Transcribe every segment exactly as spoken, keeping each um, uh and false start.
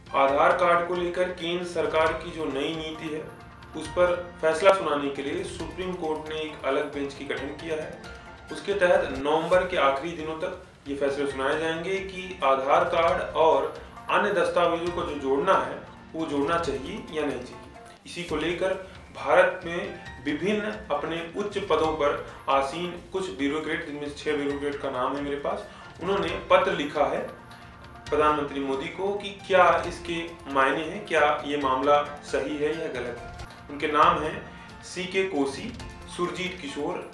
आधार card को लेकर केंद्र सरकार की जो नई नीति है उस पर फैसला सुनाने के लिए सुप्रीम कोर्ट ने एक अलग बेंच की गठन किया है। उसके तहत नवंबर के आखिरी दिनों तक ये फैसले सुनाए जाएंगे कि आधार कार्ड और अन्य दस्तावेजों को जो जोड़ना है वो जोड़ना चाहिए या नहीं चाहिए। इसी को लेकर भारत में विभिन्न अपने उच्च पदों पर आसीन कुछ ब्यूरोक्रेट, जिनमें छह ब्यूरोक्रेट का नाम है मेरे पास, उन्होंने पत्र लिखा है प्रधानमंत्री मोदी को कि क्या इसके मायने हैं, क्या ये मामला सही है या गलत है। उनके नाम हैं C K Kosi, Surjit Kishore,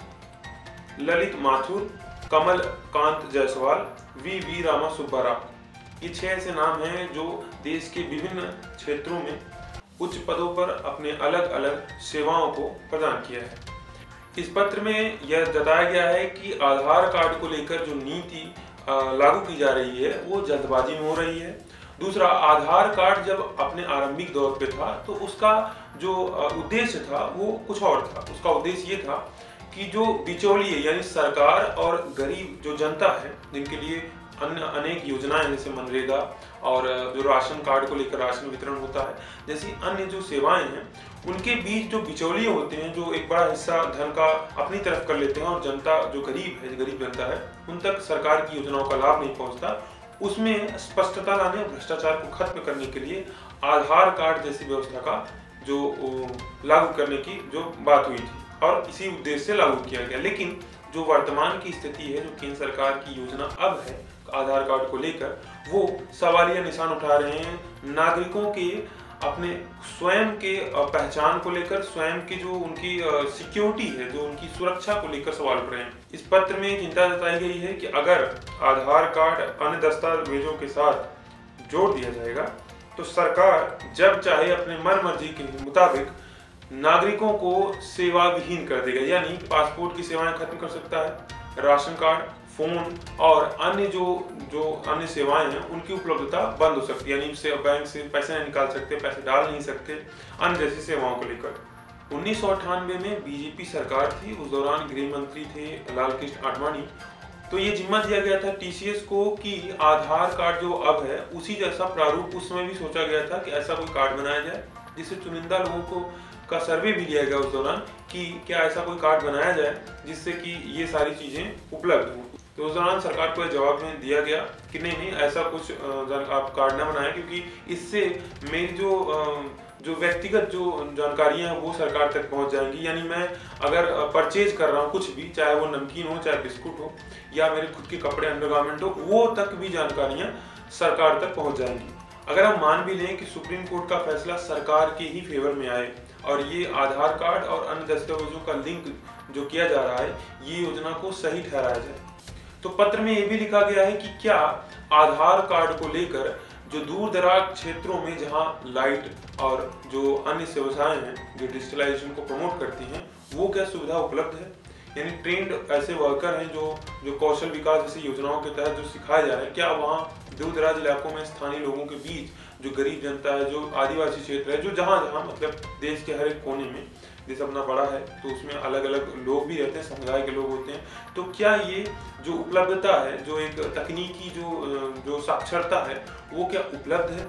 Lalit Mathur, Kamal Kant Jaiswal, V V Rama Subbarao. ये छह ऐसे नाम हैं जो देश के विभिन्न क्षेत्रों में उच्च पदों पर अपने अलग अलग सेवाओं को प्रदान किया है। इस पत्र में यह जताया गया है कि आधार कार्ड को लेकर जो नीति लागू की जा रही है वो जल्दबाजी में हो रही है। दूसरा, आधार कार्ड जब अपने आरंभिक दौर पे था तो उसका जो उद्देश्य था वो कुछ और था। उसका उद्देश्य ये था कि जो बिचौलिए यानी सरकार और गरीब जो जनता है, जिनके लिए अन्य अनेक योजनाएं जैसे मनरेगा और जो राशन कार्ड को लेकर राशन वितरण होता है जैसी अन्य जो सेवाएं हैं, उनके बीच जो बिचौलिए होते हैं, जो एक बड़ा हिस्सा धन का अपनी तरफ कर लेते हैं और जनता जो गरीब है, गरीब जनता है, उन तक सरकार की योजनाओं का लाभ नहीं पहुंचता, उसमें स्पष्टता लाने, भ्रष्टाचार को खत्म करने के लिए आधार कार्ड जैसी व्यवस्था का जो लागू करने की जो बात हुई थी और इसी उद्देश्य से लागू किया गया। लेकिन जो वर्तमान की स्थिति है, जो केंद्र सरकार की योजना अब है आधार कार्ड को लेकर, वो सवालिया निशान उठा रहे हैं। नागरिकों के अपने स्वयं के पहचान को लेकर, स्वयं की जो उनकी सिक्योरिटी है, जो उनकी सुरक्षा को लेकर सवाल उठ रहे हैं। इस पत्र में चिंता जताई गई है कि अगर आधार कार्ड अन्य दस्तावेजों के साथ जोड़ दिया जाएगा तो सरकार जब चाहे अपने मन मर्जी के मुताबिक नागरिकों को सेवा विहीन कर देगा, यानी पासपोर्ट की सेवाएं खत्म कर सकता है, राशन कार्ड, फोन और अन्य जो जो अन्य सेवाएं हैं उनकी उपलब्धता बंद हो सकती है, यानी से बैंक से पैसे नहीं निकाल सकते, पैसे डाल नहीं सकते, अन्य जैसी सेवाओं को लेकर। उन्नीस सौ अट्ठानवे में बीजेपी सरकार थी, उस दौरान गृह मंत्री थे लालकृष्ण आडवाणी। तो ये जिम्मा दिया गया था टीसीएस को कि आधार कार्ड जो अब है उसी जैसा प्रारूप उस समय भी सोचा गया था कि ऐसा कोई कार्ड बनाया जाए जिससे चुनिंदा लोगों को का सर्वे भी लिया गया उस दौरान कि क्या ऐसा कोई कार्ड बनाया जाए जिससे कि ये सारी चीजें उपलब्ध हों। तो उस दौरान सरकार को जवाब में दिया गया कि नहीं नहीं ऐसा कुछ आप कार्ड ना बनाएं, क्योंकि इससे मेरी जो जो व्यक्तिगत जो जानकारियां हैं वो सरकार तक पहुंच जाएंगी। यानी मैं अगर परचेज कर रहा हूं कुछ भी, चाहे वो नमकीन हो, चाहे बिस्कुट हो या मेरे खुद के कपड़े अंडरगारमेंट हो, वो तक भी जानकारियां सरकार तक पहुंच जाएंगी। अगर हम मान भी लें कि सुप्रीम कोर्ट का फैसला सरकार के ही फेवर में आए और ये आधार कार्ड और अन्य दस्तावेजों का लिंक जो किया जा रहा है ये योजना को सही ठहराया जाए, तो पत्र में ये भी लिखा गया है कि क्या आधार कार्ड को लेकर जो दूर दराज क्षेत्रों में जहां लाइट और जो अन्य सेवाएं हैं जो डिजिटलाइजेशन को प्रमोट करती हैं, वो क्या सुविधा उपलब्ध है। यानी ट्रेंड ऐसे वर्कर हैं जो जो कौशल विकास जैसी योजनाओं के तहत जो सिखाए जा रहे हैं, क्या वहाँ दूर दराज इलाकों में स्थानीय लोगों के बीच जो गरीब जनता है, जो आदिवासी क्षेत्र है, जो जहाँ जहाँ मतलब देश के हर एक कोने में, देश अपना बड़ा है तो उसमें अलग अलग लोग भी रहते हैं, समुदाय के लोग होते हैं, तो क्या ये जो उपलब्धता है, जो एक तकनीकी जो जो साक्षरता है, वो क्या उपलब्ध है।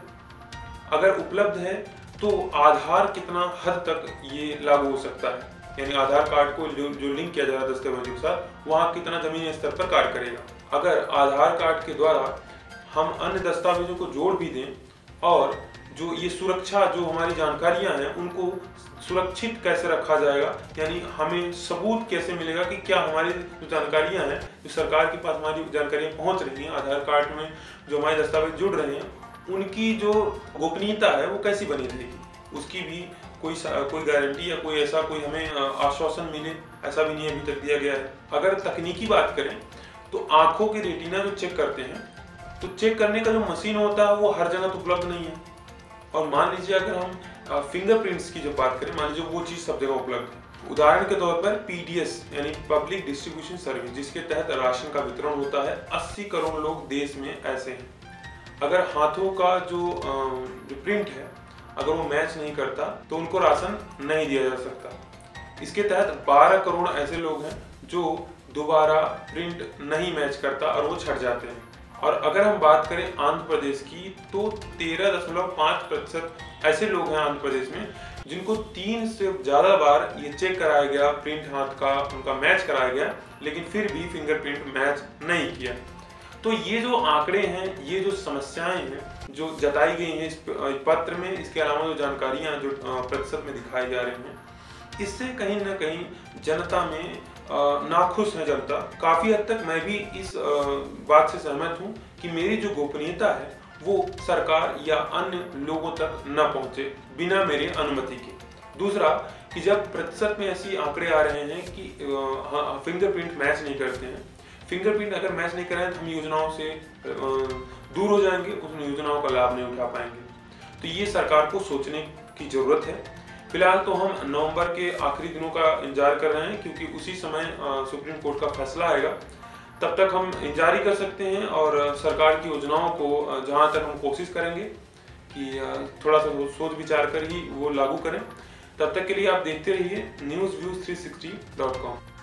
अगर उपलब्ध है तो आधार कितना हद तक ये लागू हो सकता है, यानी आधार कार्ड को जो जो लिंक किया जा रहा है दस्तावेजों के साथ, वहाँ कितना जमीनी स्तर पर कार्य करेगा। अगर आधार कार्ड के द्वारा हम अन्य दस्तावेजों को जोड़ भी दें और जो ये सुरक्षा, जो हमारी जानकारियां हैं उनको सुरक्षित कैसे रखा जाएगा, यानी हमें सबूत कैसे मिलेगा कि क्या हमारी जो जानकारियां हैं, जो सरकार के पास हमारी जानकारियां पहुंच रही हैं, आधार कार्ड में जो हमारे दस्तावेज जुड़ रहे हैं, उनकी जो गोपनीयता है वो कैसी बनी रहेगी। उसकी भी कोई कोई गारंटी या कोई ऐसा कोई हमें आश्वासन मिले, ऐसा भी नहीं अभी तक दिया गया है। अगर तकनीकी बात करें तो आंखों की रेटिना जो चेक करते हैं, तो चेक करने का जो मशीन होता है वो हर जगह तो उपलब्ध नहीं है। और मान लीजिए अगर हम फिंगरप्रिंट्स की जो बात करें, मान लीजिए वो चीज़ सब जगह उपलब्ध है। उदाहरण के तौर पर पीडीएस यानी पब्लिक डिस्ट्रीब्यूशन सर्विस, जिसके तहत राशन का वितरण होता है, अस्सी करोड़ लोग देश में ऐसे हैं। अगर हाथों का जो जो प्रिंट है अगर वो मैच नहीं करता तो उनको राशन नहीं दिया जा सकता। इसके तहत बारह करोड़ ऐसे लोग हैं जो दोबारा प्रिंट नहीं मैच करता और वो छट जाते हैं। और अगर हम बात करें आंध्र प्रदेश की, तो तेरह दशमलव पाँच प्रतिशत ऐसे लोग हैं आंध्र प्रदेश में जिनको तीन से ज़्यादा बार ये चेक कराया गया, प्रिंट हाथ का उनका मैच कराया गया, लेकिन फिर भी फिंगरप्रिंट मैच नहीं किया। तो ये जो आंकड़े हैं, ये जो समस्याएं हैं जो जताई गई हैं इस पत्र में, इसके अलावा जो जानकारियां जो प्रतिशत में दिखाई जा रही हैं, इससे कहीं ना कहीं जनता में नाखुश है जनता। काफ़ी हद तक मैं भी इस बात से सहमत हूँ कि मेरी जो गोपनीयता है वो सरकार या अन्य लोगों तक न पहुँचे बिना मेरे अनुमति के। दूसरा कि जब प्रतिशत में ऐसी आंकड़े आ रहे हैं कि हाँ, फिंगरप्रिंट मैच नहीं करते हैं, फिंगरप्रिंट अगर मैच नहीं करें तो हम योजनाओं से दूर हो जाएंगे, उन योजनाओं का लाभ नहीं उठा पाएंगे। तो ये सरकार को सोचने की ज़रूरत है। फिलहाल तो हम नवंबर के आखिरी दिनों का इंतजार कर रहे हैं, क्योंकि उसी समय सुप्रीम कोर्ट का फैसला आएगा। तब तक हम इंतजार ही कर सकते हैं और सरकार की योजनाओं को जहां तक हम कोशिश करेंगे कि थोड़ा सा सोच विचार कर ही वो लागू करें। तब तक के लिए आप देखते रहिए news views three sixty dot com.